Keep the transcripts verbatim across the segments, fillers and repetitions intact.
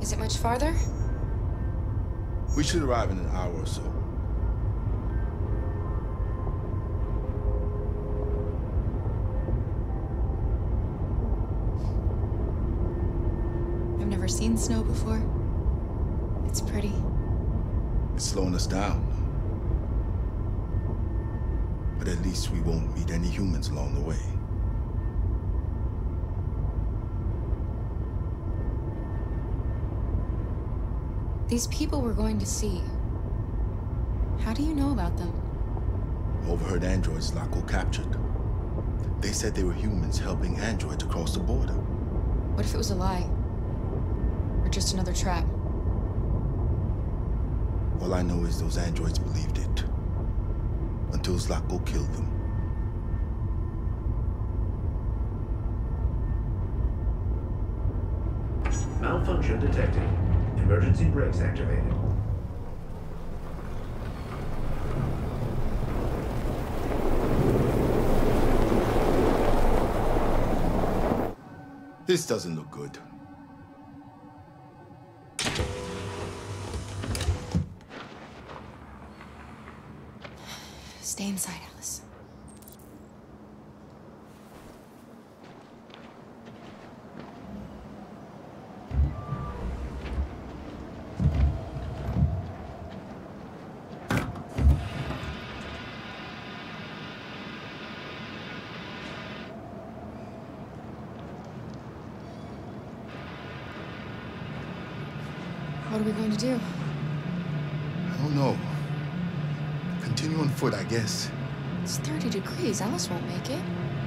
Is it much farther? We should arrive in an hour or so. I've never seen snow before. It's pretty. It's slowing us down. But at least we won't meet any humans along the way. These people we're going to see, how do you know about them? Overheard androids Laco captured. They said they were humans helping androids across the border. What if it was a lie? Or just another trap? All I know is those androids believed it. Until Zlatko killed them. Malfunction detected. Emergency brakes activated. This doesn't look good. Stay inside, Alice. What are we going to do? I don't know. Continue on foot, I guess. It's thirty degrees. Alice won't make it.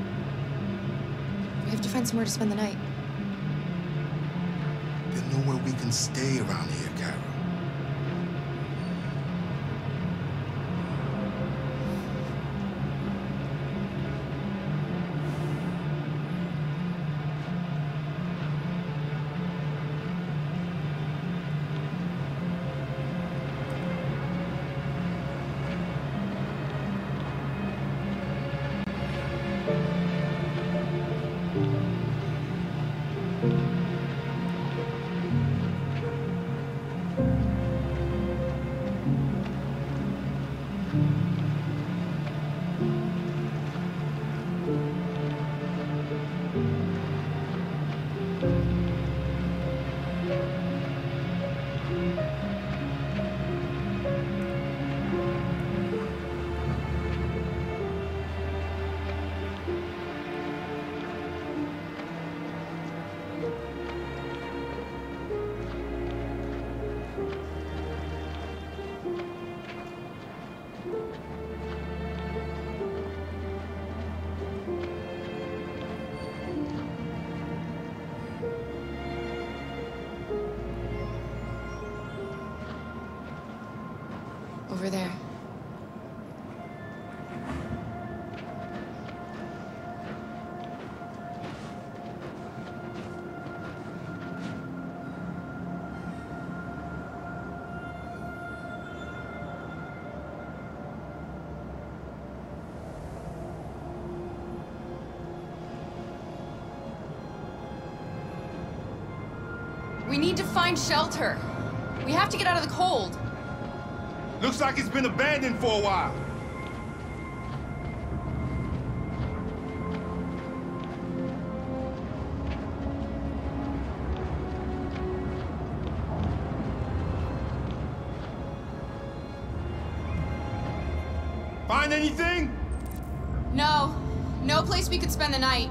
We have to find somewhere to spend the night. There's nowhere we can stay around here, Carol. Over there. We need to find shelter. We have to get out of the cold. Looks like it's been abandoned for a while. Find anything? No. No place we could spend the night.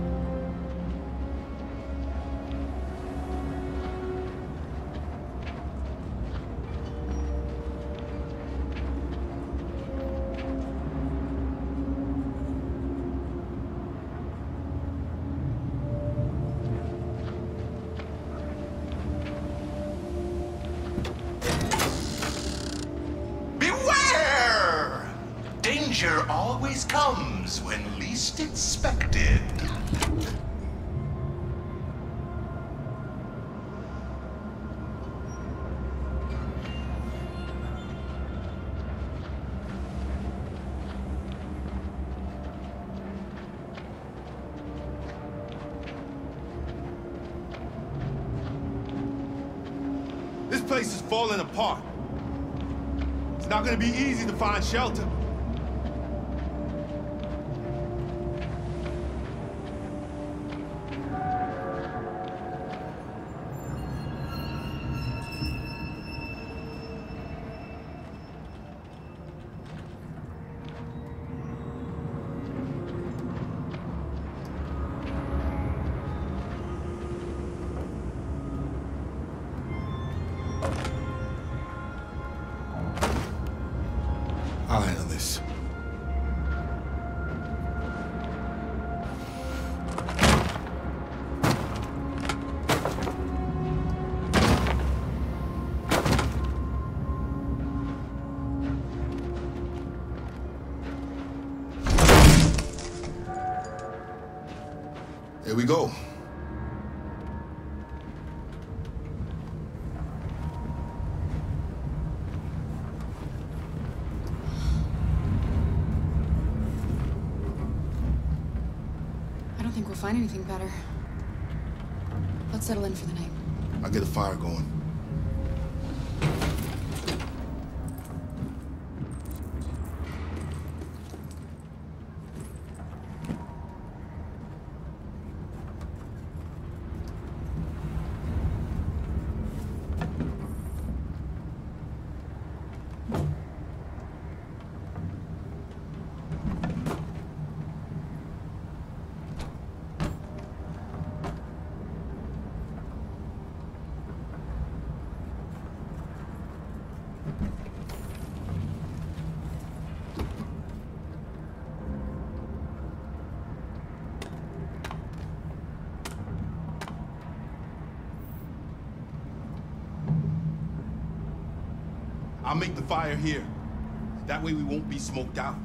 Danger always comes when least expected. This place is falling apart. It's not gonna be easy to find shelter. I'll handle this. Here we go. I don't think we'll find anything better. Let's settle in for the night. I'll get a fire going. I'll make the fire here. That way we won't be smoked out.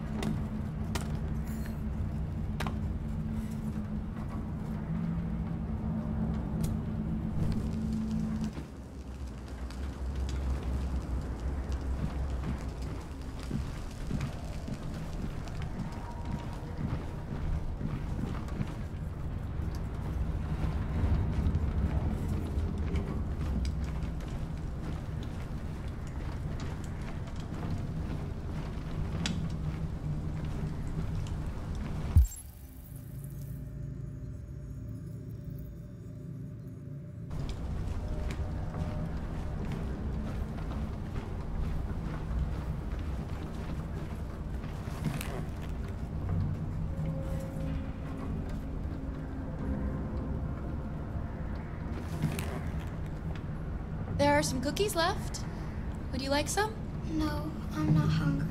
There are some cookies left. Would you like some? No, I'm not hungry.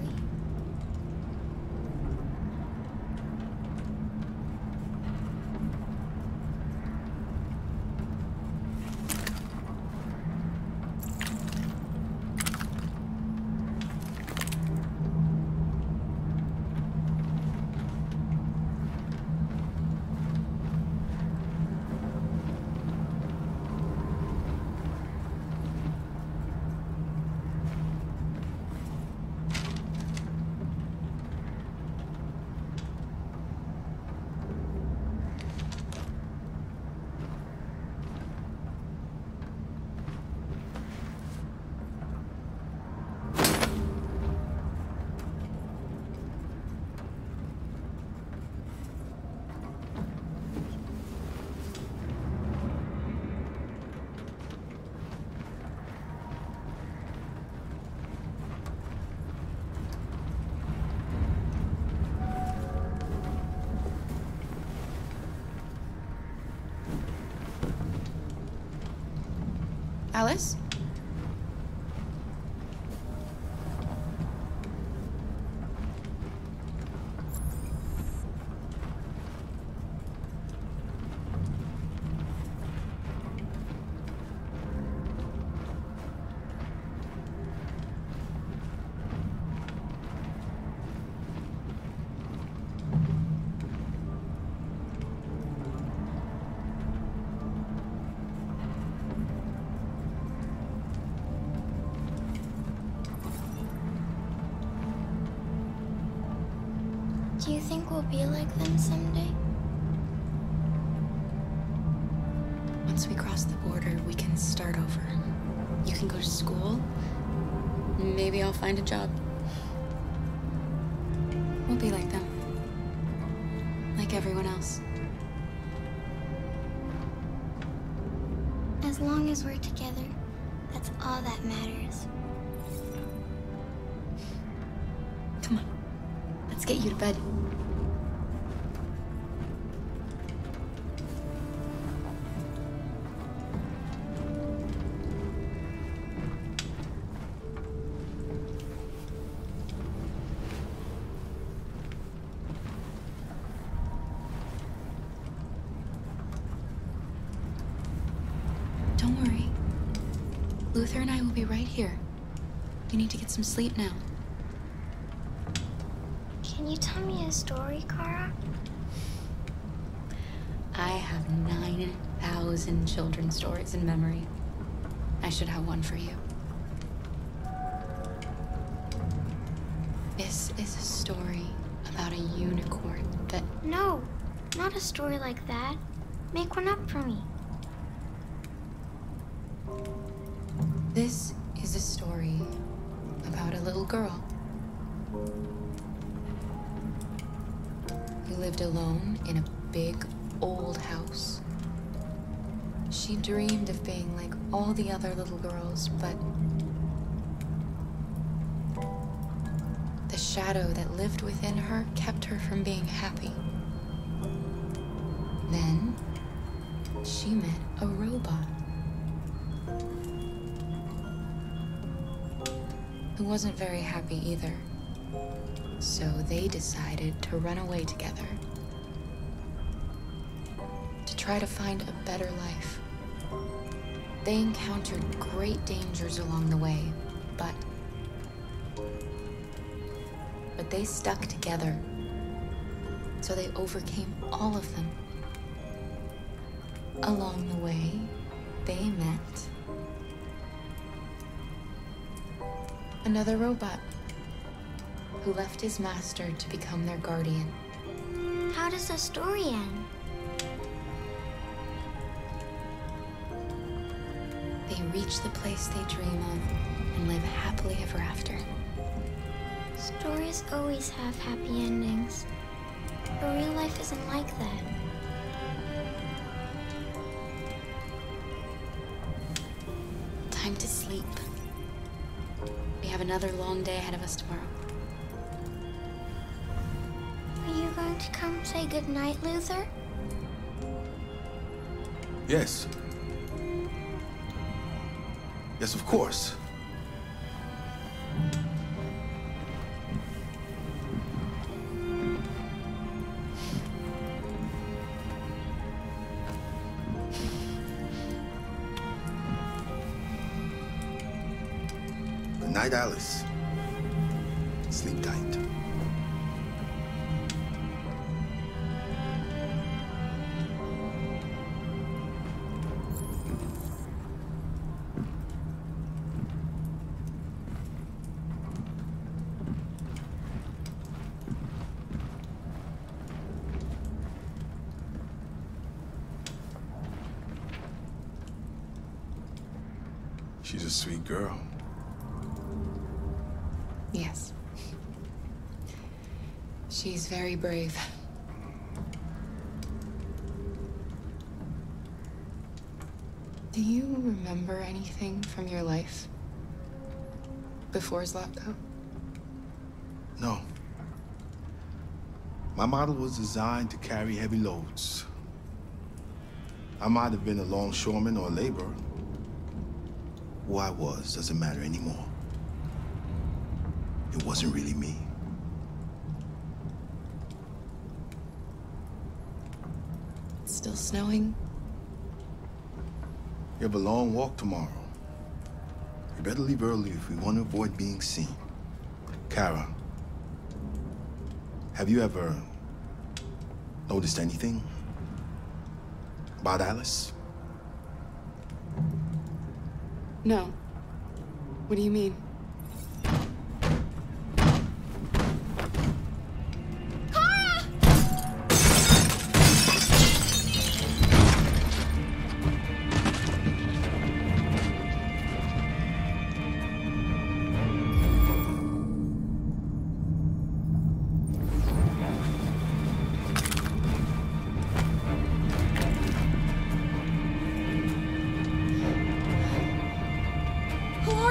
Alice? Do you think we'll be like them someday? Once we cross the border, we can start over. You can go to school. Maybe I'll find a job. We'll be like them. Like everyone else. As long as we're together, that's all that matters. Come on. Let's get you to bed. Don't worry. Luther and I will be right here. You need to get some sleep now. Can you tell me a story, Kara? I have nine thousand children's stories in memory. I should have one for you. This is a story about a unicorn that... No, not a story like that. Make one up for me. This is a story about a little girl who lived alone in a big, old house. She dreamed of being like all the other little girls, but the shadow that lived within her kept her from being happy. Then she met a robot who wasn't very happy either. So they decided to run away together to try to find a better life. They encountered great dangers along the way, but but they stuck together. So they overcame all of them. Along the way, they met another robot who left his master to become their guardian. How does the story end? They reach the place they dream of and live happily ever after. Stories always have happy endings, but real life isn't like that. Time to sleep. We have another long day ahead of us tomorrow. Are you going to come say goodnight, Luther? Yes. Yes, of course. Good night, Alice. Sleep tight. She's a sweet girl. Yes. She's very brave. Do you remember anything from your life before Zlatko? No. My model was designed to carry heavy loads. I might have been a longshoreman or a laborer. Who I was doesn't matter anymore. It wasn't really me. It's still snowing. You have a long walk tomorrow. You better leave early if we want to avoid being seen. Kara, have you ever noticed anything about Alice? No. What do you mean?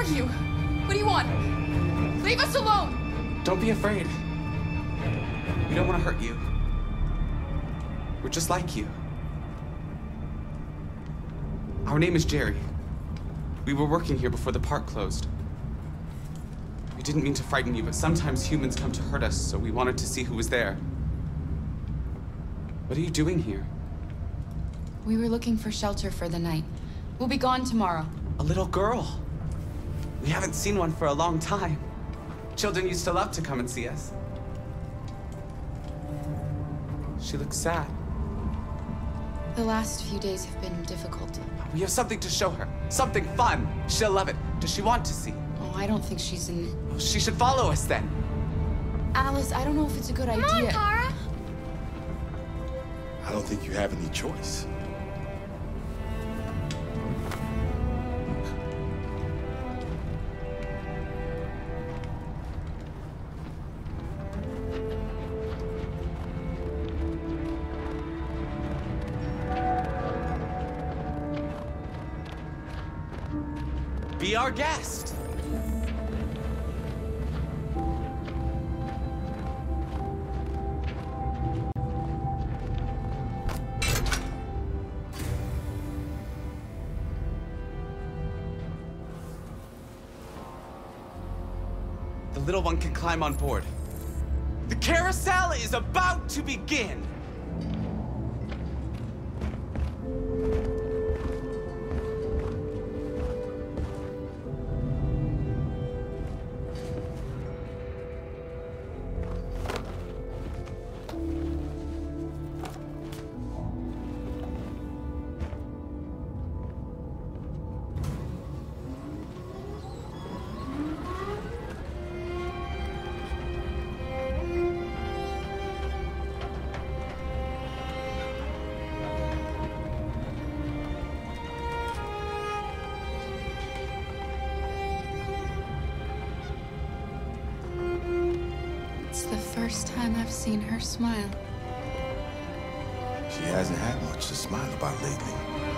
you? What do you want? Leave us alone! Don't be afraid. We don't want to hurt you. We're just like you. Our name is Jerry. We were working here before the park closed. We didn't mean to frighten you, but sometimes humans come to hurt us, so we wanted to see who was there. What are you doing here? We were looking for shelter for the night. We'll be gone tomorrow. A little girl. We haven't seen one for a long time. Children used to love to come and see us. She looks sad. The last few days have been difficult. We have something to show her. Something fun. She'll love it. Does she want to see? Oh, I don't think she's in... She should follow us then. Alice, I don't know if it's a good Come idea. on, Tara. I don't think you have any choice. Be our guest. The little one can climb on board. The carousel is about to begin. It's the first time I've seen her smile. She hasn't had much to smile about lately.